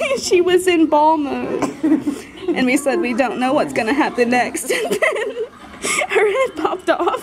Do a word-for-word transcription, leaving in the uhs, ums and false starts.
she was in ball mode. And we said, we don't know what's going to happen next. And then her head popped off.